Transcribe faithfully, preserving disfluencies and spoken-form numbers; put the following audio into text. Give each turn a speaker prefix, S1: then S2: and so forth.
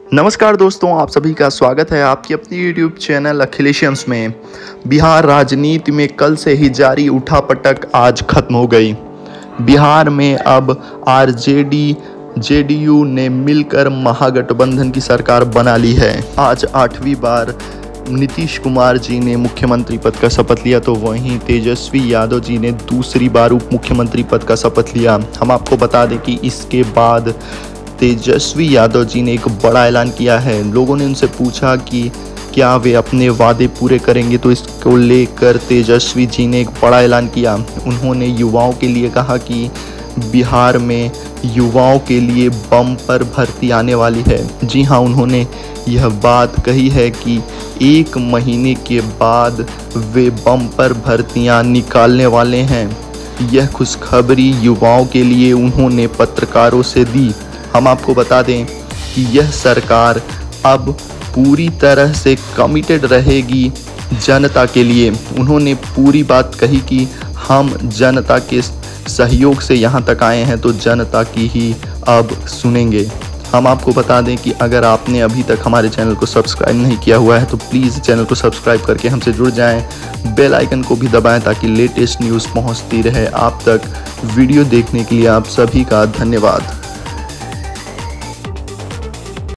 S1: नमस्कार दोस्तों, आप सभी का स्वागत है आपकी अपनी यूट्यूब चैनल अखिलेशियंस में। बिहार राजनीति में कल से ही जारी उठापटक आज खत्म हो गई। बिहार में अब आरजेडी जेडीयू ने मिलकर महागठबंधन की सरकार बना ली है। आज आठवीं बार नीतीश कुमार जी ने मुख्यमंत्री पद का शपथ लिया, तो वहीं तेजस्वी यादव जी ने दूसरी बार उप मुख्यमंत्री पद का शपथ लिया। हम आपको बता दें कि इसके बाद तेजस्वी यादव जी ने एक बड़ा ऐलान किया है। लोगों ने उनसे पूछा कि क्या वे अपने वादे पूरे करेंगे, तो इसको लेकर तेजस्वी जी ने एक बड़ा ऐलान किया। उन्होंने युवाओं के लिए कहा कि बिहार में युवाओं के लिए बम्पर भर्ती आने वाली है। जी हाँ, उन्होंने यह बात कही है कि एक महीने के बाद वे बम्पर भर्तियां निकालने वाले हैं। यह खुशखबरी युवाओं के लिए उन्होंने पत्रकारों से दी। हम आपको बता दें कि यह सरकार अब पूरी तरह से कमिटेड रहेगी जनता के लिए। उन्होंने पूरी बात कही कि हम जनता के सहयोग से यहाँ तक आए हैं, तो जनता की ही अब सुनेंगे। हम आपको बता दें कि अगर आपने अभी तक हमारे चैनल को सब्सक्राइब नहीं किया हुआ है तो प्लीज़ चैनल को सब्सक्राइब करके हमसे जुड़ जाएं। बेल आइकन को भी दबाएं ताकि लेटेस्ट न्यूज़ पहुंचती रहे आप तक। वीडियो देखने के लिए आप सभी का धन्यवाद।